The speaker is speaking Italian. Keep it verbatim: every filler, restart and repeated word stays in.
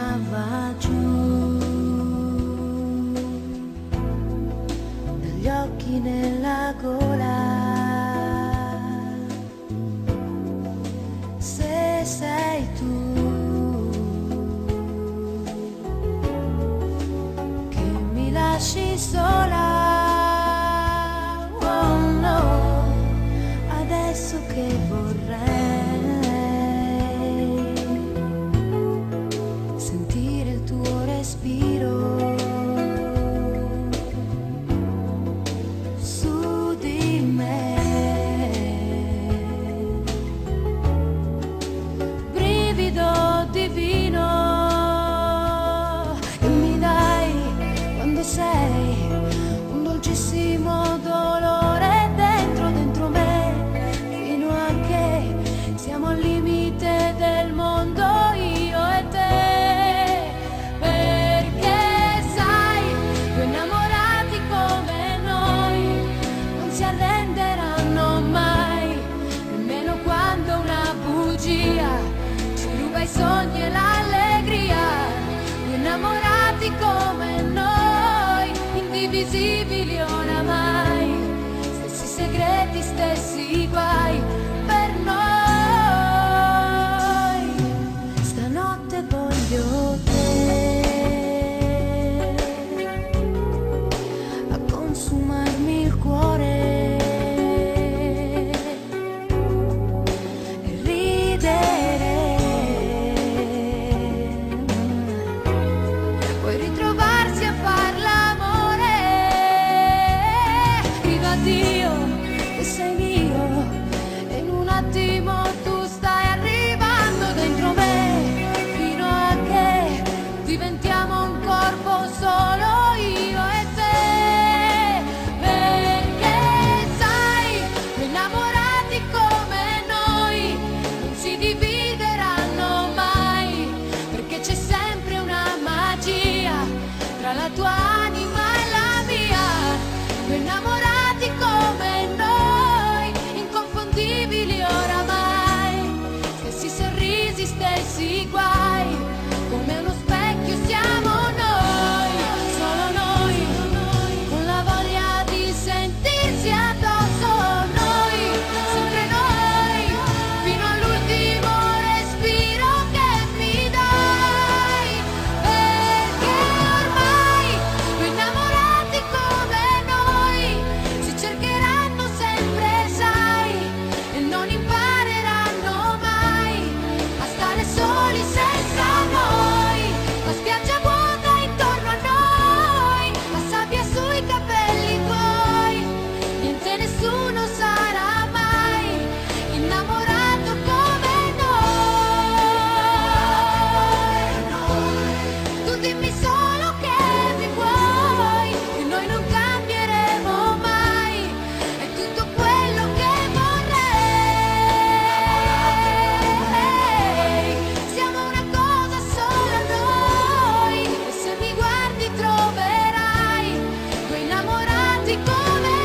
tirava giù dagli occhi nella gola. Se sei tu che mi lasci sola, oh no, adesso che vorrei sentire il tuo respiro su di me, brivido divino che mi dai quando sei un dolcissimo dolore dentro, dentro me, fino a che siamo al limite del mondo io e te, perché sai, due innamorati come noi non si arrenderanno mai, nemmeno quando una bugia ci ruba i sogni e l'allegria. Due innamorati come noi, indivisibili oramai, stessi segreti, stessi guai per noi. Stanotte voglio te a consumarmi il cuore e ridere. Puoi ritrovarsi a far l'amore, grido addio che sei mio e in un attimo tu stai arrivando dentro me, fino a che diventiamo un corpo solo io e te, perché sai, due innamorati come noi non si divideranno mai, perché c'è sempre una magia tra la tua anima e la mia. Due innamorati come noi, inconfondibili oramai, stessi sorrisi, stessi guai, come uno specchio siamo noi, solo noi, con la voglia di sentirsi addosso, noi, sempre noi, fino all'ultimo respiro che mi dai, perché ormai due innamorati come noi si cercheranno sempre, sai, e non impareranno mai a stare soli senza noi. La spiaggia vuota intorno a noi, la sabbia sui capelli tuoi, niente, nessuno sarà mai innamorato come noi. Tu dimmi solo che mi vuoi, che noi non cambieremo mai, è tutto quello che vorrei. Siamo una cosa sola noi, e se mi guardi troverai due innamorati come